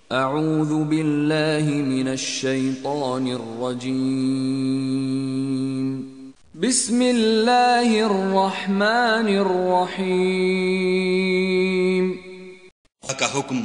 اعوذ باللہ من الشیطان الرجیم بسم اللہ الرحمن الرحیم۔ کا حکم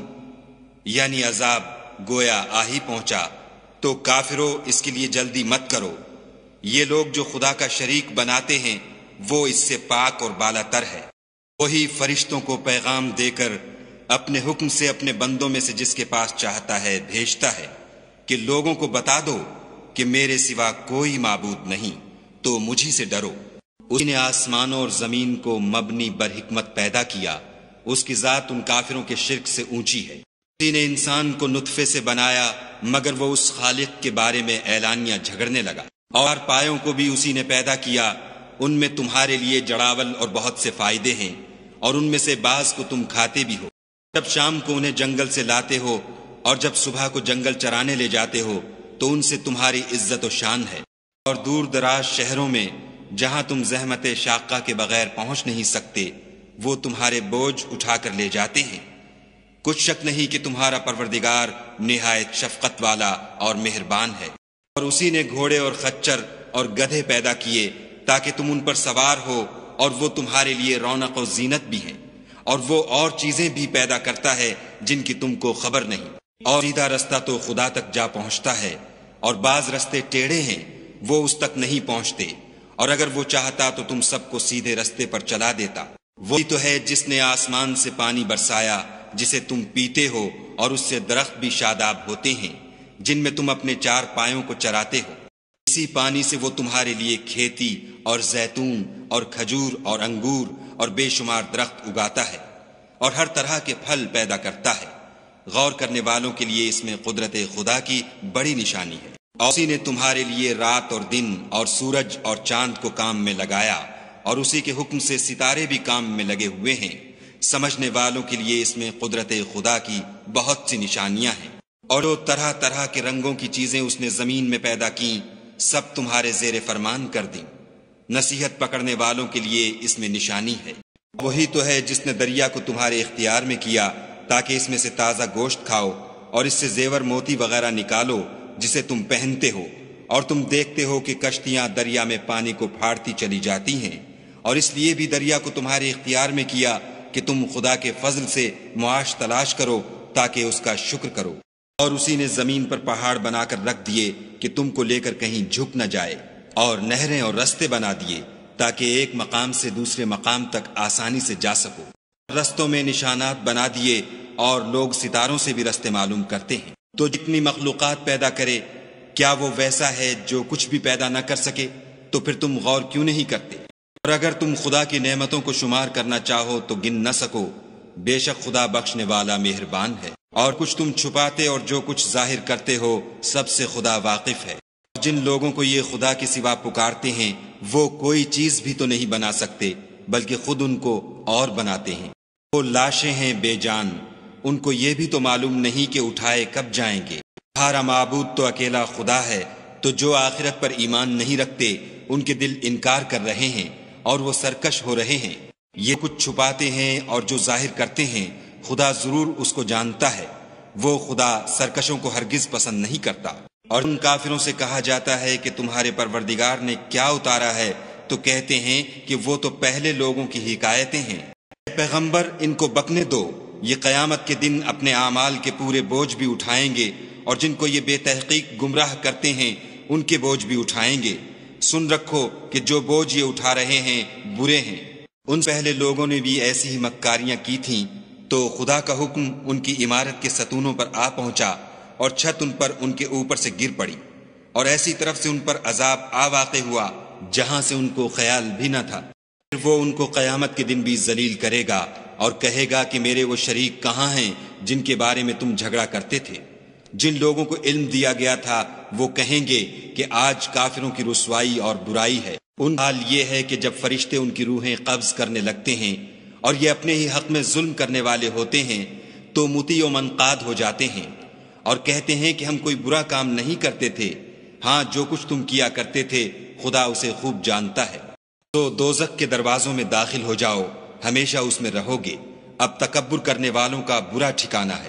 یعنی عذاب گویا آ ہی پہنچا تو کافرو اس کے لیے جلدی مت کرو۔ یہ لوگ جو خدا کا شریک بناتے ہیں وہ اس سے پاک اور بالا تر ہے۔ وہی فرشتوں کو پیغام دے کر اپنے حکم سے اپنے بندوں میں سے جس کے پاس چاہتا ہے بھیجتا ہے کہ لوگوں کو بتا دو کہ میرے سوا کوئی معبود نہیں، تو مجھی سے ڈرو۔ اس نے آسمانوں اور زمین کو مبنی بر حکمت پیدا کیا، اس کی ذات ان کافروں کے شرک سے اونچی ہے۔ اسی نے انسان کو نطفے سے بنایا مگر وہ اس خالق کے بارے میں اعلانیہ جھگڑنے لگا۔ اور پایوں کو بھی اسی نے پیدا کیا، ان میں تمہارے لیے جڑاول اور بہت سے فائدے ہیں، اور ان میں سے بعض کو تم کھاتے بھی ہو۔ جب شام کو انہیں جنگل سے لاتے ہو اور جب صبح کو جنگل چرانے لے جاتے ہو تو ان سے تمہاری عزت و شان ہے۔ اور دور دراز شہروں میں جہاں تم زحمت شاقہ کے بغیر پہنچ نہیں سکتے وہ تمہارے بوجھ اٹھا کر لے جاتے ہیں۔ کچھ شک نہیں کہ تمہارا پروردگار نہایت شفقت والا اور مہربان ہے۔ اور اسی نے گھوڑے اور خچر اور گدھے پیدا کیے تاکہ تم ان پر سوار ہو، اور وہ تمہارے لیے رونق و زینت بھی ہیں۔ اور وہ اور چیزیں بھی پیدا کرتا ہے جن کی تم کو خبر نہیں۔ اور سیدھا رستہ تو خدا تک جا پہنچتا ہے، اور بعض رستے ٹیڑھے ہیں وہ اس تک نہیں پہنچتے، اور اگر وہ چاہتا تو تم سب کو سیدھے رستے پر چلا دیتا۔ وہی تو ہے جس نے آسمان سے پانی برسایا جسے تم پیتے ہو، اور اس سے درخت بھی شاداب ہوتے ہیں جن میں تم اپنے چار پایوں کو چراتے ہو۔ اسی پانی سے وہ تمہارے لیے کھیتی اور زیتون اور کھجور اور انگور اور بے شمار درخت اگاتا ہے، اور ہر طرح کے پھل پیدا کرتا ہے۔ غور کرنے والوں کے لیے اس میں قدرت خدا کی بڑی نشانی ہے۔ اور اسی نے تمہارے لیے رات اور دن اور سورج اور چاند کو کام میں لگایا، اور اسی کے حکم سے ستارے بھی کام میں لگے ہوئے ہیں۔ سمجھنے والوں کے لیے اس میں قدرت خدا کی بہت سی نشانیاں ہیں۔ اور وہ طرح طرح کے رنگوں کی چیزیں اس نے زمین میں پیدا کیں، سب تمہارے زیر فرمان کر دیں۔ نصیحت پکڑنے والوں کے لیے اس میں نشانی ہے۔ وہی تو ہے جس نے دریا کو تمہارے اختیار میں کیا تاکہ اس میں سے تازہ گوشت کھاؤ، اور اس سے زیور موتی وغیرہ نکالو جسے تم پہنتے ہو، اور تم دیکھتے ہو کہ کشتیاں دریا میں پانی کو پھاڑتی چلی جاتی ہیں۔ اور اس لیے بھی دریا کو تمہارے اختیار میں کیا کہ تم خدا کے فضل سے معاش تلاش کرو تاکہ اس کا شکر کرو۔ اور اسی نے زمین پر پہاڑ بنا کر رکھ دیے کہ تم کو لے کر کہیں جھک نہ جائے، اور نہریں اور رستے بنا دیے تاکہ ایک مقام سے دوسرے مقام تک آسانی سے جا سکو۔ رستوں میں نشانات بنا دیے، اور لوگ ستاروں سے بھی رستے معلوم کرتے ہیں۔ تو جتنی مخلوقات پیدا کرے کیا وہ ویسا ہے جو کچھ بھی پیدا نہ کر سکے؟ تو پھر تم غور کیوں نہیں کرتے؟ اور اگر تم خدا کی نعمتوں کو شمار کرنا چاہو تو گن نہ سکو، بے شک خدا بخشنے والا مہربان ہے۔ اور کچھ تم چھپاتے اور جو کچھ ظاہر کرتے ہو سب سے خدا واقف ہے۔ جن لوگوں کو یہ خدا کے سوا پکارتے ہیں وہ کوئی چیز بھی تو نہیں بنا سکتے بلکہ خود ان کو اور بناتے ہیں۔ وہ لاشیں ہیں بے جان، ان کو یہ بھی تو معلوم نہیں کہ اٹھائے کب جائیں گے۔ ہمارا معبود تو اکیلا خدا ہے، تو جو آخرت پر ایمان نہیں رکھتے ان کے دل انکار کر رہے ہیں اور وہ سرکش ہو رہے ہیں۔ یہ کچھ چھپاتے ہیں اور جو ظاہر کرتے ہیں خدا ضرور اس کو جانتا ہے۔ وہ خدا سرکشوں کو ہرگز پسند نہیں کرتا۔ اور ان کافروں سے کہا جاتا ہے کہ تمہارے پروردگار نے کیا اتارا ہے، تو کہتے ہیں کہ وہ تو پہلے لوگوں کی حکایتیں ہیں۔ اے پیغمبر ان کو بکنے دو، یہ قیامت کے دن اپنے اعمال کے پورے بوجھ بھی اٹھائیں گے، اور جن کو یہ بے تحقیق گمراہ کرتے ہیں ان کے بوجھ بھی اٹھائیں گے۔ سن رکھو کہ جو بوجھ یہ اٹھا رہے ہیں برے ہیں۔ ان پہلے لوگوں نے بھی ایسی ہی مکاریاں کی تھیں، تو خدا کا حکم ان کی عمارت کے ستونوں پر آ پہنچا، اور چھت ان پر ان کے اوپر سے گر پڑی، اور ایسی طرف سے ان پر عذاب آ واقع ہوا جہاں سے ان کو خیال بھی نہ تھا۔ پھر وہ ان کو قیامت کے دن بھی ذلیل کرے گا اور کہے گا کہ میرے وہ شریک کہاں ہیں جن کے بارے میں تم جھگڑا کرتے تھے؟ جن لوگوں کو علم دیا گیا تھا وہ کہیں گے کہ آج کافروں کی رسوائی اور برائی ہے۔ ان حال یہ ہے کہ جب فرشتے ان کی روحیں قبض کرنے لگتے ہیں اور یہ اپنے ہی حق میں ظلم کرنے والے ہوتے ہیں تو مطیع و منقاد ہو جاتے ہیں اور کہتے ہیں کہ ہم کوئی برا کام نہیں کرتے تھے، ہاں جو کچھ تم کیا کرتے تھے خدا اسے خوب جانتا ہے۔ تو دوزخ کے دروازوں میں داخل ہو جاؤ، ہمیشہ اس میں رہو گے، اب تکبر کرنے والوں کا برا ٹھکانہ ہے۔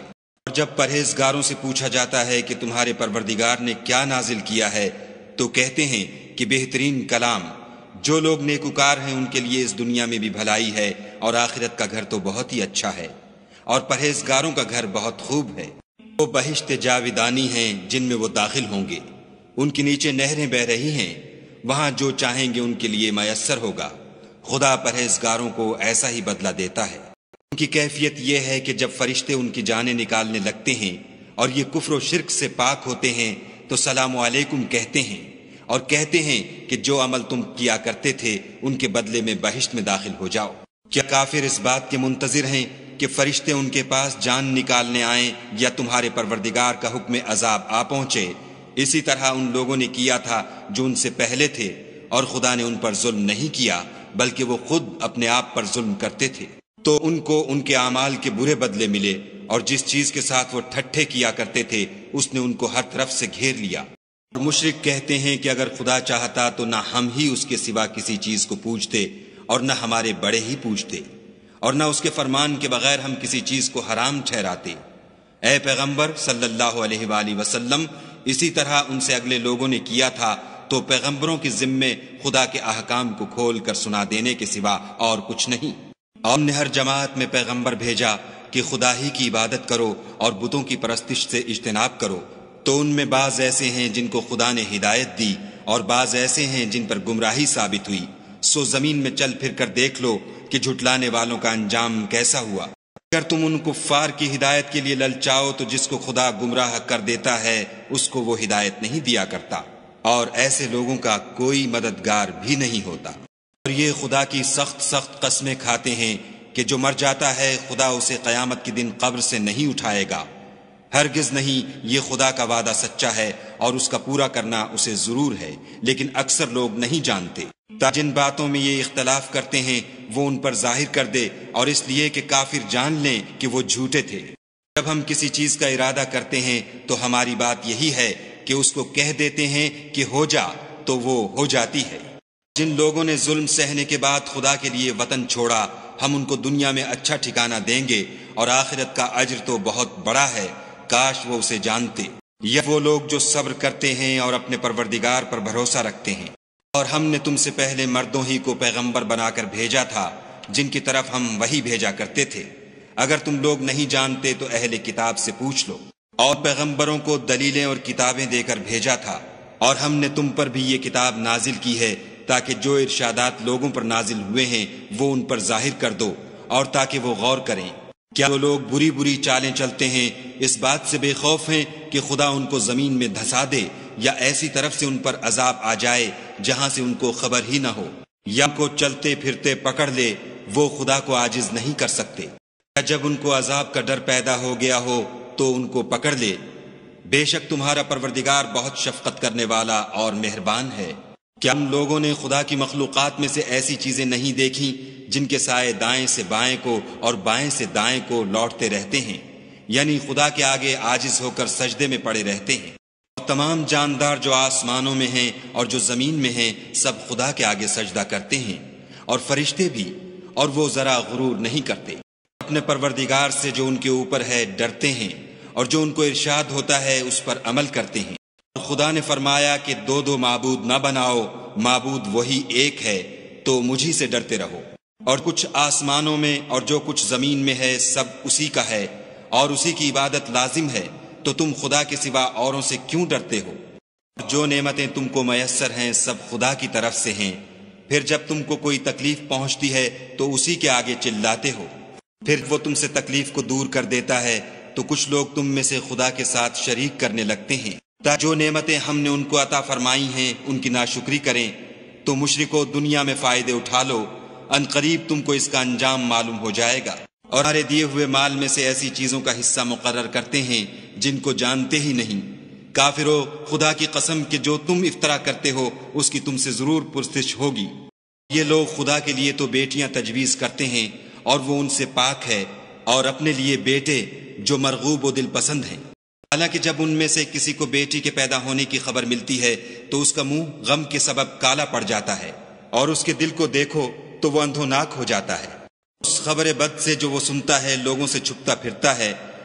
اور جب پرہیزگاروں سے پوچھا جاتا ہے کہ تمہارے پروردگار نے کیا نازل کیا ہے تو کہتے ہیں کہ بہترین کلام۔ جو لوگ نیکوکار ہیں ان کے لیے اس دنیا میں بھی بھلائی ہے اور آخرت کا گھر تو بہت ہی اچھا ہے، اور پرہیزگاروں کا گھر بہت خوب ہے۔ وہ بہشت جاویدانی ہیں جن میں وہ داخل ہوں گے، ان کے نیچے نہریں بہہ رہی ہیں، وہاں جو چاہیں گے ان کے لیے میسر ہوگا۔ خدا پرہیزگاروں کو ایسا ہی بدلہ دیتا ہے۔ ان کی کیفیت یہ ہے کہ جب فرشتے ان کی جانیں نکالنے لگتے ہیں اور یہ کفر و شرک سے پاک ہوتے ہیں تو سلام علیکم کہتے ہیں اور کہتے ہیں کہ جو عمل تم کیا کرتے تھے ان کے بدلے میں بہشت میں داخل ہو جاؤ۔ کیا کافر اس بات کے منتظر ہیں کہ فرشتے ان کے پاس جان نکالنے آئیں یا تمہارے پروردگار کا حکم عذاب آ پہنچے؟ اسی طرح ان لوگوں نے کیا تھا جو ان سے پہلے تھے، اور خدا نے ان پر ظلم نہیں کیا بلکہ وہ خود اپنے آپ پر ظلم کرتے تھے۔ تو ان کو ان کے اعمال کے برے بدلے ملے، اور جس چیز کے ساتھ وہ ٹھٹھے کیا کرتے تھے اس نے ان کو ہر طرف سے گھیر لیا۔ اور مشرک کہتے ہیں کہ اگر خدا چاہتا تو نہ ہم ہی اس کے سوا کسی چیز کو پوجتے اور نہ ہمارے بڑے ہی پوجتے، اور نہ اس کے فرمان کے بغیر ہم کسی چیز کو حرام ٹھہراتے۔ اے پیغمبر صلی اللہ علیہ وآلہ وسلم، اسی طرح ان سے اگلے لوگوں نے کیا تھا، تو پیغمبروں کے ذمے خدا کے احکام کو کھول کر سنا دینے کے سوا اور کچھ نہیں۔ اور ہم نے ہر جماعت میں پیغمبر بھیجا کہ خدا ہی کی عبادت کرو اور بتوں کی پرستش سے اجتناب کرو، تو ان میں بعض ایسے ہیں جن کو خدا نے ہدایت دی اور بعض ایسے ہیں جن پر گمراہی ثابت ہوئی۔ سو زمین میں چل پھر کر دیکھ لو کہ جھٹلانے والوں کا انجام کیسا ہوا۔ اگر تم ان کفار کی ہدایت کے لیے للچاؤ تو جس کو خدا گمراہ کر دیتا ہے اس کو وہ ہدایت نہیں دیا کرتا، اور ایسے لوگوں کا کوئی مددگار بھی نہیں ہوتا۔ اور یہ خدا کی سخت سخت قسمیں کھاتے ہیں کہ جو مر جاتا ہے خدا اسے قیامت کے دن قبر سے نہیں اٹھائے گا۔ ہرگز نہیں، یہ خدا کا وعدہ سچا ہے اور اس کا پورا کرنا اسے ضرور ہے، لیکن اکثر لوگ نہیں جانتے۔ جن باتوں میں یہ اختلاف کرتے ہیں وہ ان پر ظاہر کر دے، اور اس لیے کہ کافر جان لیں کہ وہ جھوٹے تھے۔ جب ہم کسی چیز کا ارادہ کرتے ہیں تو ہماری بات یہی ہے کہ اس کو کہہ دیتے ہیں کہ ہو جا، تو وہ ہو جاتی ہے۔ جن لوگوں نے ظلم سہنے کے بعد خدا کے لیے وطن چھوڑا، ہم ان کو دنیا میں اچھا ٹھکانہ دیں گے، اور آخرت کا اجر تو بہت بڑا ہے، کاش وہ اسے جانتے۔ یہ وہ لوگ جو صبر کرتے ہیں اور اپنے پروردگار پر بھروسہ رکھتے ہیں۔ اور ہم نے تم سے پہلے مردوں ہی کو پیغمبر بنا کر بھیجا تھا جن کی طرف ہم وحی بھیجا کرتے تھے۔ اگر تم لوگ نہیں جانتے تو اہل کتاب سے پوچھ لو۔ اور پیغمبروں کو دلیلیں اور کتابیں دے کر بھیجا تھا، اور ہم نے تم پر بھی یہ کتاب نازل کی ہے تاکہ جو ارشادات لوگوں پر نازل ہوئے ہیں وہ ان پر ظاہر کر دو، اور تاکہ وہ غور کریں۔ کیا وہ لوگ بری بری چالیں چلتے ہیں اس بات سے بے خوف ہیں کہ خدا ان کو زمین میں دھسا دے، یا ایسی طرف سے ان پر عذاب آ جائے جہاں سے ان کو خبر ہی نہ ہو، یا ان کو چلتے پھرتے پکڑ لے؟ وہ خدا کو عاجز نہیں کر سکتے۔ یا جب ان کو عذاب کا ڈر پیدا ہو گیا ہو تو ان کو پکڑ لے؟ بے شک تمہارا پروردگار بہت شفقت کرنے والا اور مہربان ہے۔ کیا ان لوگوں نے خدا کی مخلوقات میں سے ایسی چیزیں نہیں دیکھیں جن کے سائے دائیں سے بائیں کو اور بائیں سے دائیں کو لوٹتے رہتے ہیں، یعنی خدا کے آگے عاجز ہو کر سجدے میں پڑے رہتے ہیں؟ اور تمام جاندار جو آسمانوں میں ہیں اور جو زمین میں ہیں سب خدا کے آگے سجدہ کرتے ہیں، اور فرشتے بھی، اور وہ ذرا غرور نہیں کرتے۔ اپنے پروردگار سے جو ان کے اوپر ہے ڈرتے ہیں، اور جو ان کو ارشاد ہوتا ہے اس پر عمل کرتے ہیں۔ اور خدا نے فرمایا کہ دو دو معبود نہ بناؤ، معبود وہی ایک ہے، تو مجھی سے ڈرتے رہو۔ اور کچھ آسمانوں میں اور جو کچھ زمین میں ہے سب اسی کا ہے، اور اسی کی عبادت لازم ہے، تو تم خدا کے سوا اوروں سے کیوں ڈرتے ہو؟ جو نعمتیں تم کو میسر ہیں سب خدا کی طرف سے ہیں۔ پھر جب تم کو کوئی تکلیف پہنچتی ہے تو اسی کے آگے چلاتے ہو، پھر وہ تم سے تکلیف کو دور کر دیتا ہے، تو کچھ لوگ تم میں سے خدا کے ساتھ شریک کرنے لگتے ہیں تاکہ جو نعمتیں ہم نے ان کو عطا فرمائی ہیں ان کی ناشکری کریں۔ تو مشرکو دنیا میں فائدے اٹھا لو، ان قریب تم کو اس کا انجام معلوم ہو جائے گا۔ اور ہمارے دیے ہوئے مال میں سے ایسی چیزوں کا حصہ مقرر کرتے ہیں جن کو جانتے ہی نہیں۔ کافرو، خدا کی قسم کہ جو تم افطرا کرتے ہو اس کی تم سے ضرور پرسش ہوگی۔ یہ لوگ خدا کے لیے تو بیٹیاں تجویز کرتے ہیں اور وہ ان سے پاک ہے، اور اپنے لیے بیٹے جو مرغوب و دل پسند ہیں۔ حالانکہ جب ان میں سے کسی کو بیٹی کے پیدا ہونے کی خبر ملتی ہے تو اس کا منہ غم کے سبب کالا پڑ جاتا ہے، اور اس کے دل کو دیکھو تو وہ اندھوناک ہو جاتا ہے۔ اس خبر بد سے جو وہ سنتا ہے لوگوں سے چھپتا پھرتا ہے،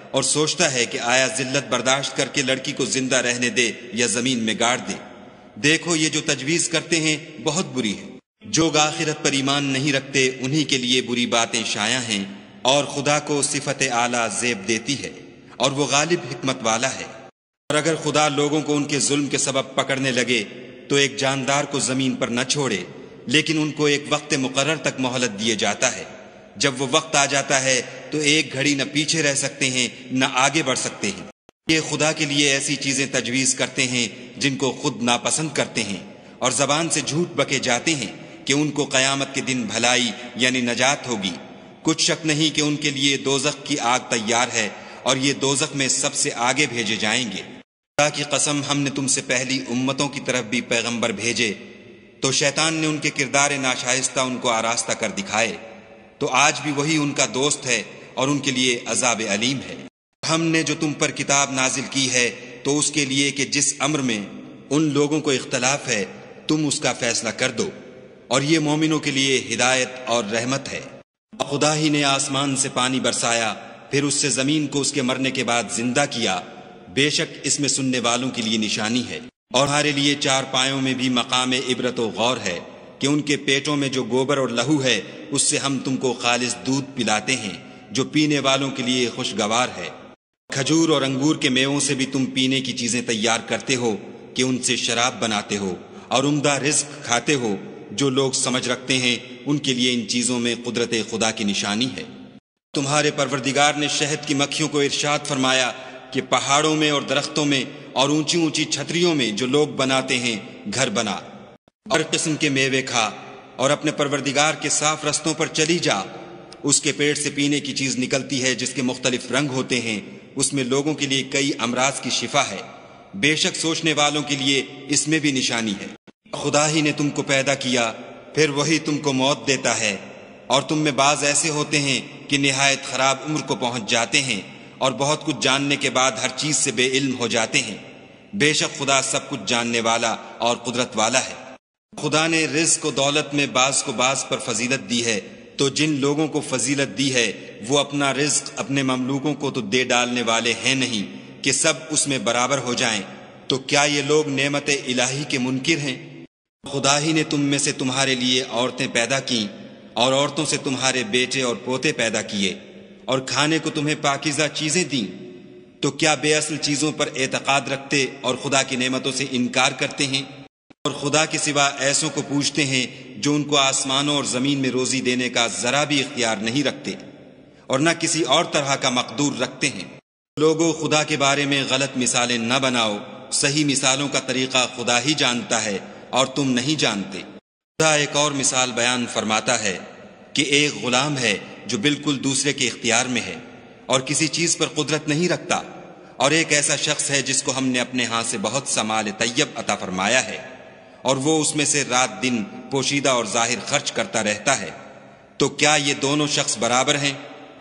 اور سوچتا ہے کہ آیا ذلت برداشت کر کے لڑکی کو زندہ رہنے دے یا زمین میں گاڑ دے۔ دیکھو یہ جو تجویز کرتے ہیں بہت بری ہے۔ جو آخرت پر ایمان نہیں رکھتے انہی کے لیے بری باتیں شائع ہیں، اور خدا کو صفت اعلیٰ زیب دیتی ہے، اور وہ غالب حکمت والا ہے۔ اور اگر خدا لوگوں کو ان کے ظلم کے سبب پکڑنے لگے تو ایک جاندار کو زمین پر نہ چھوڑے، لیکن ان کو ایک وقت مقرر تک مہلت دیے جاتا ہے۔ جب وہ وقت آ جاتا ہے تو ایک گھڑی نہ پیچھے رہ سکتے ہیں نہ آگے بڑھ سکتے ہیں۔ یہ خدا کے لیے ایسی چیزیں تجویز کرتے ہیں جن کو خود ناپسند کرتے ہیں، اور زبان سے جھوٹ بکے جاتے ہیں کہ ان کو قیامت کے دن بھلائی یعنی نجات ہوگی۔ کچھ شک نہیں کہ ان کے لیے دوزخ کی آگ تیار ہے، اور یہ دوزخ میں سب سے آگے بھیجے جائیں گے۔ خدا کی قسم، ہم نے تم سے پہلی امتوں کی طرف بھی پیغمبر بھیجے، تو شیطان نے ان کے کردار ناشائستہ ان کو آراستہ کر دکھائے، تو آج بھی وہی ان کا دوست ہے اور ان کے لیے عذاب علیم ہے۔ ہم نے جو تم پر کتاب نازل کی ہے تو اس کے لیے کہ جس امر میں ان لوگوں کو اختلاف ہے تم اس کا فیصلہ کر دو، اور یہ مومنوں کے لیے ہدایت اور رحمت ہے۔ خدا ہی نے آسمان سے پانی برسایا، پھر اس سے زمین کو اس کے مرنے کے بعد زندہ کیا، بے شک اس میں سننے والوں کے لیے نشانی ہے۔ اور ہمارے لیے چار پایوں میں بھی مقام عبرت و غور ہے کہ ان کے پیٹوں میں جو گوبر اور لہو ہے اس سے ہم تم کو خالص دودھ پلاتے ہیں جو پینے والوں کے لیے خوشگوار ہے۔ کھجور اور انگور کے میووں سے بھی تم پینے کی چیزیں تیار کرتے ہو کہ ان سے شراب بناتے ہو، اور عمدہ رزق کھاتے ہو۔ جو لوگ سمجھ رکھتے ہیں ان کے لیے ان چیزوں میں قدرت خدا کی نشانی ہے۔ تمہارے پروردگار نے شہد کی مکھیوں کو ارشاد فرمایا کہ پہاڑوں میں اور درختوں میں اور اونچی اونچی چھتریوں میں جو لوگ بناتے ہیں گھر بنا، اور قسم کے میوے کھا، اور اپنے پروردگار کے صاف رستوں پر چلی جا۔ اس کے پیٹ سے پینے کی چیز نکلتی ہے جس کے مختلف رنگ ہوتے ہیں، اس میں لوگوں کے لیے کئی امراض کی شفا ہے۔ بے شک سوچنے والوں کے لیے اس میں بھی نشانی ہے۔ خدا ہی نے تم کو پیدا کیا، پھر وہی تم کو موت دیتا ہے، اور تم میں بعض ایسے ہوتے ہیں کہ نہایت خراب عمر کو پہنچ جاتے ہیں، اور بہت کچھ جاننے کے بعد ہر چیز سے بے علم ہو جاتے ہیں۔ بے شک خدا سب کچھ جاننے والا اور قدرت والا ہے۔ خدا نے رزق و دولت میں بعض کو بعض پر فضیلت دی ہے، تو جن لوگوں کو فضیلت دی ہے وہ اپنا رزق اپنے مملوکوں کو تو دے ڈالنے والے ہیں نہیں کہ سب اس میں برابر ہو جائیں۔ تو کیا یہ لوگ نعمت الہی کے منکر ہیں؟ خدا ہی نے تم میں سے تمہارے لیے عورتیں پیدا کیں، اور عورتوں سے تمہارے بیٹے اور پوتے پیدا کیے، اور کھانے کو تمہیں پاکیزہ چیزیں دیں۔ تو کیا بے اصل چیزوں پر اعتقاد رکھتے اور خدا کی نعمتوں سے انکار کرتے ہیں؟ اور خدا کے سوا ایسوں کو پوچھتے ہیں جو ان کو آسمانوں اور زمین میں روزی دینے کا ذرا بھی اختیار نہیں رکھتے، اور نہ کسی اور طرح کا مقدور رکھتے ہیں۔ لوگوں، خدا کے بارے میں غلط مثالیں نہ بناؤ، صحیح مثالوں کا طریقہ خدا ہی جانتا ہے اور تم نہیں جانتے۔ خدا ایک اور مثال بیان فرماتا ہے کہ ایک غلام ہے جو بالکل دوسرے کے اختیار میں ہے اور کسی چیز پر قدرت نہیں رکھتا، اور ایک ایسا شخص ہے جس کو ہم نے اپنے ہاں سے بہت سا مال طیب عطا فرمایا ہے، اور وہ اس میں سے رات دن پوشیدہ اور ظاہر خرچ کرتا رہتا ہے۔ تو کیا یہ دونوں شخص برابر ہیں؟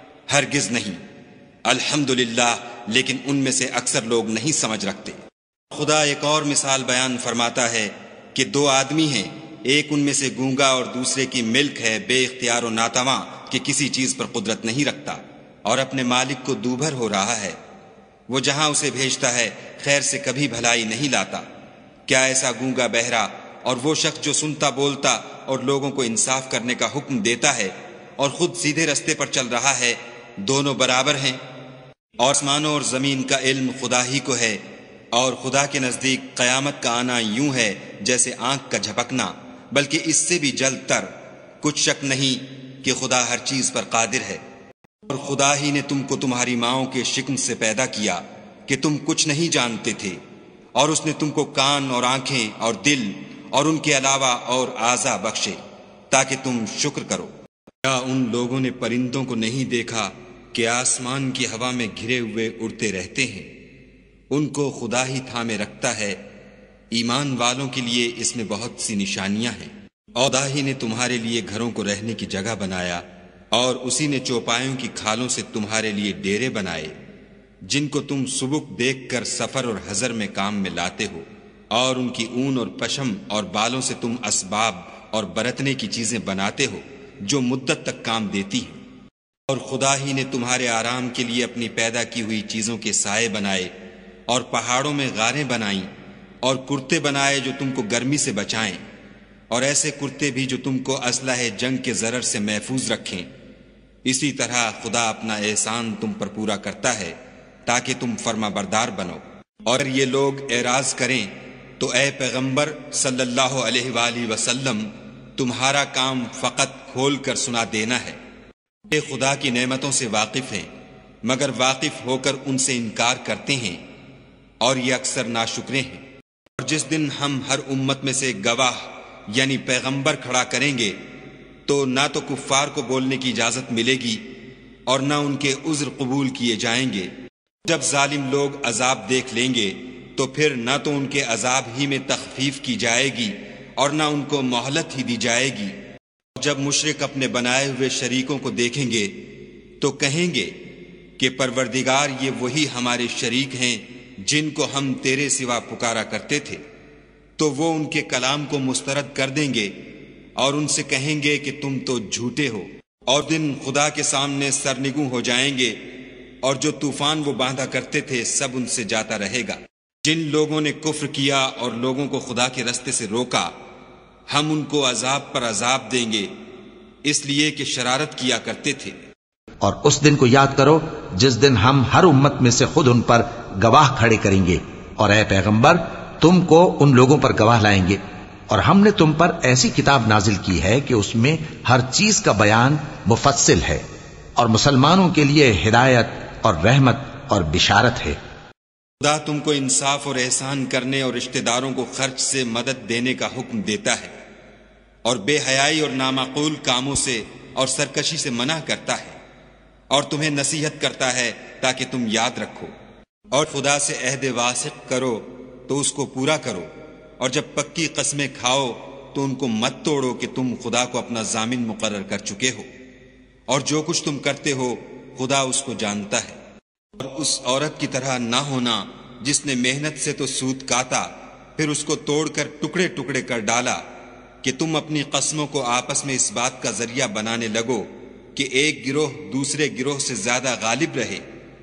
ہرگز نہیں۔ الحمدللہ، لیکن ان میں سے اکثر لوگ نہیں سمجھ رکھتے۔ خدا ایک اور مثال بیان فرماتا ہے کہ دو آدمی ہیں، ایک ان میں سے گونگا اور دوسرے کی ملک ہے بے اختیار و ناتواں کہ کسی چیز پر قدرت نہیں رکھتا، اور اپنے مالک کو دوبھر ہو رہا ہے۔ وہ جہاں اسے بھیجتا ہے خیر سے کبھی بھلائی نہیں لاتا۔ کیا ایسا گونگا بہرا اور وہ شخص جو سنتا بولتا اور لوگوں کو انصاف کرنے کا حکم دیتا ہے اور خود سیدھے رستے پر چل رہا ہے، دونوں برابر ہیں؟ اور آسمانوں اور زمین کا علم خدا ہی کو ہے، اور خدا کے نزدیک قیامت کا آنا یوں ہے جیسے آنکھ کا جھپکنا، بلکہ اس سے بھی جلد تر۔ کچھ شک نہیں کہ خدا ہر چیز پر قادر ہے۔ اور خدا ہی نے تم کو تمہاری ماؤں کے شکم سے پیدا کیا کہ تم کچھ نہیں جانتے تھے، اور اس نے تم کو کان اور آنکھیں اور دل اور ان کے علاوہ اور اعضا بخشے تاکہ تم شکر کرو۔ کیا ان لوگوں نے پرندوں کو نہیں دیکھا کہ آسمان کی ہوا میں گھرے ہوئے اڑتے رہتے ہیں؟ ان کو خدا ہی تھامے رکھتا ہے۔ ایمان والوں کے لیے اس میں بہت سی نشانیاں ہیں۔ خدا ہی نے تمہارے لیے گھروں کو رہنے کی جگہ بنایا، اور اسی نے چوپایوں کی کھالوں سے تمہارے لیے ڈیرے بنائے جن کو تم سبک دیکھ کر سفر اور حضر میں کام میں لاتے ہو، اور ان کی اون اور پشم اور بالوں سے تم اسباب اور برتنے کی چیزیں بناتے ہو جو مدت تک کام دیتی ہیں۔ اور خدا ہی نے تمہارے آرام کے لیے اپنی پیدا کی ہوئی چیزوں کے سائے بنائے اور پہاڑوں میں غاریں بنائیں اور کرتے بنائے جو تم کو گرمی سے بچائیں، اور ایسے کرتے بھی جو تم کو اسلحہ جنگ کے ضرر سے محفوظ رکھیں۔ اسی طرح خدا اپنا احسان تم پر پورا کرتا ہے تاکہ تم فرما بردار بنو۔ اور یہ لوگ اعراض کریں تو اے پیغمبر صلی اللہ علیہ وآلہ وسلم، تمہارا کام فقط کھول کر سنا دینا ہے۔ یہ خدا کی نعمتوں سے واقف ہیں، مگر واقف ہو کر ان سے انکار کرتے ہیں، اور یہ اکثر ناشکرے ہیں۔ اور جس دن ہم ہر امت میں سے گواہ یعنی پیغمبر کھڑا کریں گے تو نہ تو کفار کو بولنے کی اجازت ملے گی اور نہ ان کے عذر قبول کیے جائیں گے۔ جب ظالم لوگ عذاب دیکھ لیں گے تو پھر نہ تو ان کے عذاب ہی میں تخفیف کی جائے گی اور نہ ان کو مہلت ہی دی جائے گی۔ جب مشرک اپنے بنائے ہوئے شریکوں کو دیکھیں گے تو کہیں گے کہ پروردگار، یہ وہی ہمارے شریک ہیں جن کو ہم تیرے سوا پکارا کرتے تھے۔ تو وہ ان کے کلام کو مسترد کر دیں گے اور ان سے کہیں گے کہ تم تو جھوٹے ہو، اور دن خدا کے سامنے سرنگوں ہو جائیں گے، اور جو طوفان وہ باندھا کرتے تھے سب ان سے جاتا رہے گا۔ جن لوگوں نے کفر کیا اور لوگوں کو خدا کے رستے سے روکا، ہم ان کو عذاب پر عذاب دیں گے، اس لیے کہ شرارت کیا کرتے تھے۔ اور اس دن کو یاد کرو جس دن ہم ہر امت میں سے خود ان پر گواہ کھڑے کریں گے، اور اے پیغمبر تم کو ان لوگوں پر گواہ لائیں گے۔ اور ہم نے تم پر ایسی کتاب نازل کی ہے کہ اس میں ہر چیز کا بیان مفصل ہے، اور مسلمانوں کے لیے ہدایت اور رحمت اور بشارت ہے۔ خدا تم کو انصاف اور احسان کرنے اور رشتہ داروں کو خرچ سے مدد دینے کا حکم دیتا ہے، اور بے حیائی اور نامعقول کاموں سے اور سرکشی سے منع کرتا ہے، اور تمہیں نصیحت کرتا ہے تاکہ تم یاد رکھو۔ اور خدا سے عہد واثق کرو تو اس کو پورا کرو، اور جب پکی قسمیں کھاؤ تو ان کو مت توڑو کہ تم خدا کو اپنا ضامن مقرر کر چکے ہو، اور جو کچھ تم کرتے ہو خدا اس کو جانتا ہے۔ اور اس عورت کی طرح نہ ہونا جس نے محنت سے تو سود کاتا پھر اس کو توڑ کر ٹکڑے ٹکڑے کر ڈالا، کہ تم اپنی قسموں کو آپس میں اس بات کا ذریعہ بنانے لگو کہ ایک گروہ دوسرے گروہ سے زیادہ غالب رہے۔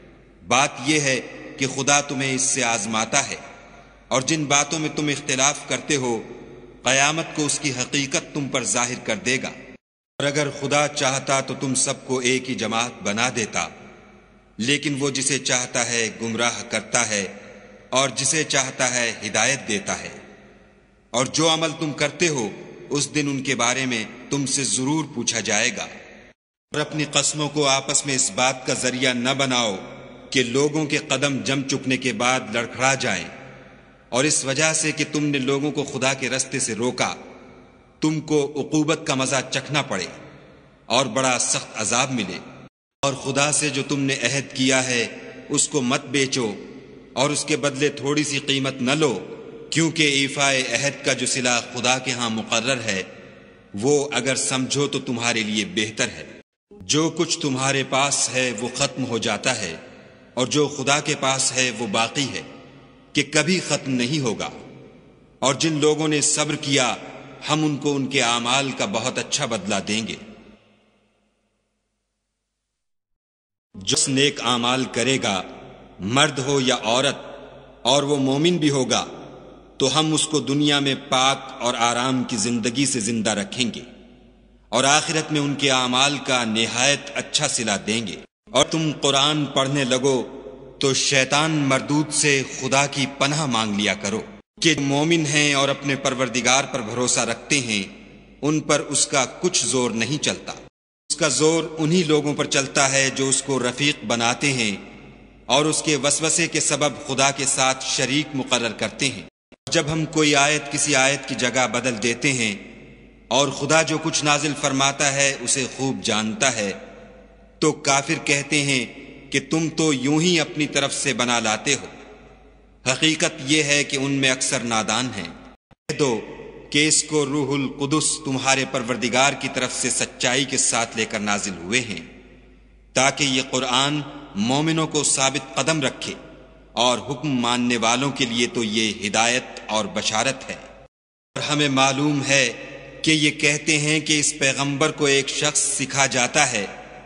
بات یہ ہے کہ خدا تمہیں اس سے آزماتا ہے، اور جن باتوں میں تم اختلاف کرتے ہو قیامت کو اس کی حقیقت تم پر ظاہر کر دے گا۔ اور اگر خدا چاہتا تو تم سب کو ایک ہی جماعت بنا دیتا، لیکن وہ جسے چاہتا ہے گمراہ کرتا ہے اور جسے چاہتا ہے ہدایت دیتا ہے۔ اور جو عمل تم کرتے ہو اس دن ان کے بارے میں تم سے ضرور پوچھا جائے گا۔ اور اپنی قسموں کو آپس میں اس بات کا ذریعہ نہ بناؤ کہ لوگوں کے قدم جم چکنے کے بعد لڑکھڑا جائیں، اور اس وجہ سے کہ تم نے لوگوں کو خدا کے رستے سے روکا تم کو عقوبت کا مزہ چکھنا پڑے اور بڑا سخت عذاب ملے۔ اور خدا سے جو تم نے عہد کیا ہے اس کو مت بیچو، اور اس کے بدلے تھوڑی سی قیمت نہ لو، کیونکہ ایفائے عہد کا جو صلہ خدا کے ہاں مقرر ہے وہ اگر سمجھو تو تمہارے لیے بہتر ہے۔ جو کچھ تمہارے پاس ہے وہ ختم ہو جاتا ہے، اور جو خدا کے پاس ہے وہ باقی ہے کہ کبھی ختم نہیں ہوگا۔ اور جن لوگوں نے صبر کیا ہم ان کو ان کے اعمال کا بہت اچھا بدلہ دیں گے۔ جو نیک اعمال کرے گا مرد ہو یا عورت، اور وہ مومن بھی ہوگا، تو ہم اس کو دنیا میں پاک اور آرام کی زندگی سے زندہ رکھیں گے، اور آخرت میں ان کے اعمال کا نہایت اچھا صلہ دیں گے۔ اور تم قرآن پڑھنے لگو تو شیطان مردود سے خدا کی پناہ مانگ لیا کرو، کہ مومن ہیں اور اپنے پروردگار پر بھروسہ رکھتے ہیں ان پر اس کا کچھ زور نہیں چلتا۔ اس کا زور انہی لوگوں پر چلتا ہے جو اس کو رفیق بناتے ہیں اور اس کے وسوسے کے سبب خدا کے ساتھ شریک مقرر کرتے ہیں۔ جب ہم کوئی آیت کسی آیت کی جگہ بدل دیتے ہیں اور خدا جو کچھ نازل فرماتا ہے اسے خوب جانتا ہے، تو کافر کہتے ہیں کہ تم تو یوں ہی اپنی طرف سے بنا لاتے ہو۔ حقیقت یہ ہے کہ ان میں اکثر نادان ہیں۔ کہہ دو کہ اس کو روح القدس تمہارے پروردگار کی طرف سے سچائی کے ساتھ لے کر نازل ہوئے ہیں، تاکہ یہ قرآن مومنوں کو ثابت قدم رکھے، اور حکم ماننے والوں کے لیے تو یہ ہدایت اور بشارت ہے۔ اور ہمیں معلوم ہے کہ یہ کہتے ہیں کہ اس پیغمبر کو ایک شخص سکھا جاتا ہے،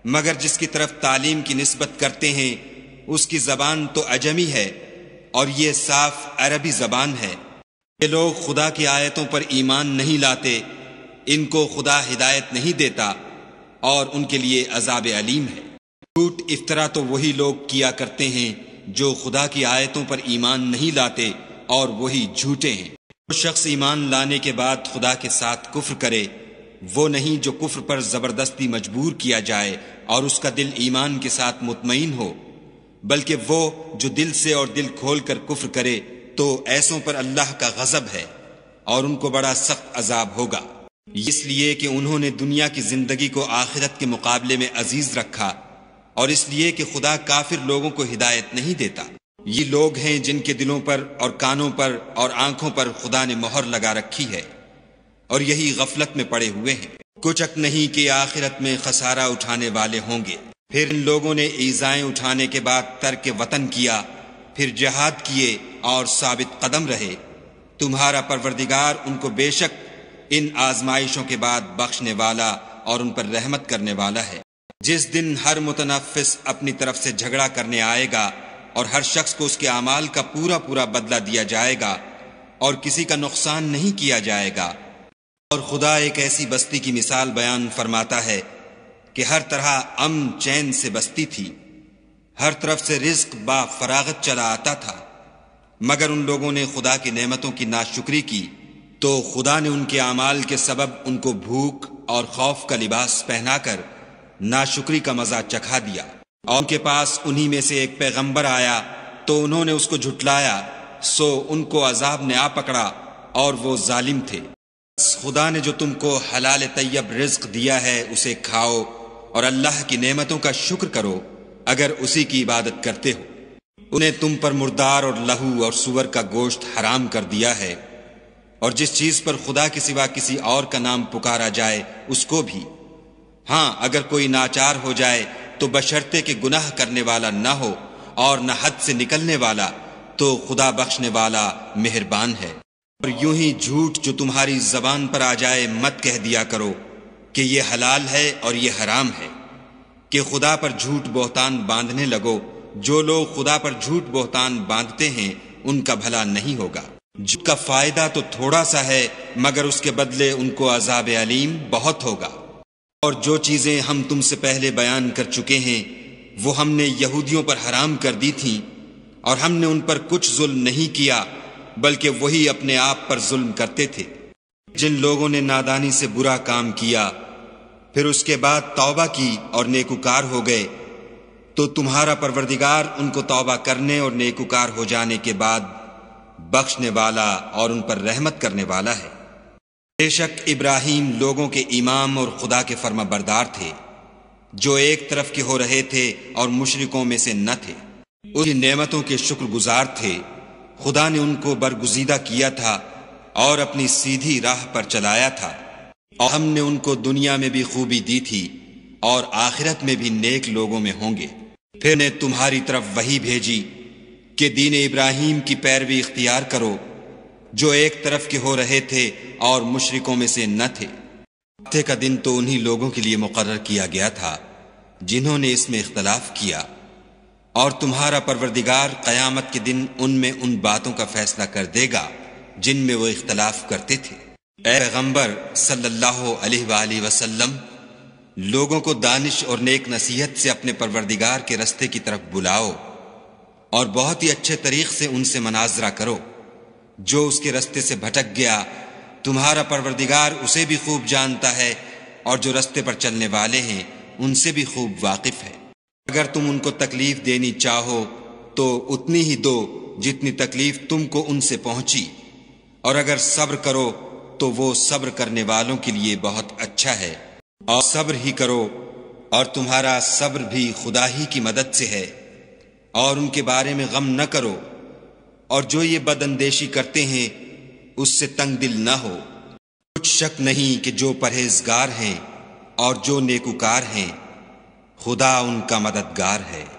مگر جس کی طرف تعلیم کی نسبت کرتے ہیں اس کی زبان تو عجمی ہے اور یہ صاف عربی زبان ہے۔ یہ لوگ خدا کی آیتوں پر ایمان نہیں لاتے، ان کو خدا ہدایت نہیں دیتا اور ان کے لیے عذاب علیم ہے۔ جھوٹ افطرا تو وہی لوگ کیا کرتے ہیں جو خدا کی آیتوں پر ایمان نہیں لاتے اور وہی جھوٹے ہیں۔ جو شخص ایمان لانے کے بعد خدا کے ساتھ کفر کرے وہ نہیں جو کفر پر زبردستی مجبور کیا جائے اور اس کا دل ایمان کے ساتھ مطمئن ہو، بلکہ وہ جو دل سے اور دل کھول کر کفر کرے تو ایسوں پر اللہ کا غضب ہے اور ان کو بڑا سخت عذاب ہوگا، اس لیے کہ انہوں نے دنیا کی زندگی کو آخرت کے مقابلے میں عزیز رکھا اور اس لیے کہ خدا کافر لوگوں کو ہدایت نہیں دیتا۔ یہ لوگ ہیں جن کے دلوں پر اور کانوں پر اور آنکھوں پر خدا نے مہر لگا رکھی ہے اور یہی غفلت میں پڑے ہوئے ہیں۔ کچھ شک نہیں کہ آخرت میں خسارہ اٹھانے والے ہوں گے۔ پھر ان لوگوں نے ایذائیں اٹھانے کے بعد ترک وطن کیا، پھر جہاد کیے اور ثابت قدم رہے۔ تمہارا پروردگار ان کو بے شک ان آزمائشوں کے بعد بخشنے والا اور ان پر رحمت کرنے والا ہے۔ جس دن ہر متنفس اپنی طرف سے جھگڑا کرنے آئے گا اور ہر شخص کو اس کے اعمال کا پورا پورا بدلہ دیا جائے گا اور کسی کا نقصان نہیں کیا جائے گا۔ اور خدا ایک ایسی بستی کی مثال بیان فرماتا ہے کہ ہر طرح امن چین سے بستی تھی، ہر طرف سے رزق با فراغت چلا آتا تھا، مگر ان لوگوں نے خدا کی نعمتوں کی ناشکری کی تو خدا نے ان کے اعمال کے سبب ان کو بھوک اور خوف کا لباس پہنا کر ناشکری کا مزہ چکھا دیا۔ اور ان کے پاس انہی میں سے ایک پیغمبر آیا تو انہوں نے اس کو جھٹلایا، سو ان کو عذاب نے آ پکڑا اور وہ ظالم تھے۔ بس خدا نے جو تم کو حلال طیب رزق دیا ہے اسے کھاؤ اور اللہ کی نعمتوں کا شکر کرو اگر اسی کی عبادت کرتے ہو۔ انہیں تم پر مردار اور لہو اور سور کا گوشت حرام کر دیا ہے، اور جس چیز پر خدا کے سوا کسی اور کا نام پکارا جائے اس کو بھی۔ ہاں اگر کوئی ناچار ہو جائے تو بشرطے کہ گناہ کرنے والا نہ ہو اور نہ حد سے نکلنے والا، تو خدا بخشنے والا مہربان ہے۔ اور یوں ہی جھوٹ جو تمہاری زبان پر آ جائے مت کہہ دیا کرو کہ یہ حلال ہے اور یہ حرام ہے، کہ خدا پر جھوٹ بہتان باندھنے لگو۔ جو لوگ خدا پر جھوٹ بہتان باندھتے ہیں ان کا بھلا نہیں ہوگا۔ جھوٹ کا فائدہ تو تھوڑا سا ہے مگر اس کے بدلے ان کو عذاب علیم بہت ہوگا۔ اور جو چیزیں ہم تم سے پہلے بیان کر چکے ہیں وہ ہم نے یہودیوں پر حرام کر دی تھیں، اور ہم نے ان پر کچھ ظلم نہیں کیا بلکہ وہی اپنے آپ پر ظلم کرتے تھے۔ جن لوگوں نے نادانی سے برا کام کیا پھر اس کے بعد توبہ کی اور نیکوکار ہو گئے تو تمہارا پروردگار ان کو توبہ کرنے اور نیکوکار ہو جانے کے بعد بخشنے والا اور ان پر رحمت کرنے والا ہے۔ بے شک ابراہیم لوگوں کے امام اور خدا کے فرما بردار تھے، جو ایک طرف کے ہو رہے تھے اور مشرکوں میں سے نہ تھے۔ اس کی نعمتوں کے شکر گزار تھے۔ خدا نے ان کو برگزیدہ کیا تھا اور اپنی سیدھی راہ پر چلایا تھا، اور ہم نے ان کو دنیا میں بھی خوبی دی تھی اور آخرت میں بھی نیک لوگوں میں ہوں گے۔ پھر نے تمہاری طرف وحی بھیجی کہ دین ابراہیم کی پیروی اختیار کرو، جو ایک طرف کے ہو رہے تھے اور مشرکوں میں سے نہ تھے۔ ہفتے کا دن تو انہی لوگوں کے لیے مقرر کیا گیا تھا جنہوں نے اس میں اختلاف کیا، اور تمہارا پروردگار قیامت کے دن ان میں ان باتوں کا فیصلہ کر دے گا جن میں وہ اختلاف کرتے تھے۔ اے پیغمبر صلی اللہ علیہ وآلہ وسلم، لوگوں کو دانش اور نیک نصیحت سے اپنے پروردگار کے رستے کی طرف بلاؤ اور بہت ہی اچھے طریق سے ان سے مناظرہ کرو۔ جو اس کے رستے سے بھٹک گیا تمہارا پروردگار اسے بھی خوب جانتا ہے، اور جو رستے پر چلنے والے ہیں ان سے بھی خوب واقف ہے۔ اگر تم ان کو تکلیف دینی چاہو تو اتنی ہی دو جتنی تکلیف تم کو ان سے پہنچی، اور اگر صبر کرو تو وہ صبر کرنے والوں کے لیے بہت اچھا ہے۔ اور صبر ہی کرو، اور تمہارا صبر بھی خدا ہی کی مدد سے ہے، اور ان کے بارے میں غم نہ کرو، اور جو یہ بد اندیشی کرتے ہیں اس سے تنگ دل نہ ہو۔ کچھ شک نہیں کہ جو پرہیزگار ہیں اور جو نیکوکار ہیں خدا ان کا مددگار ہے۔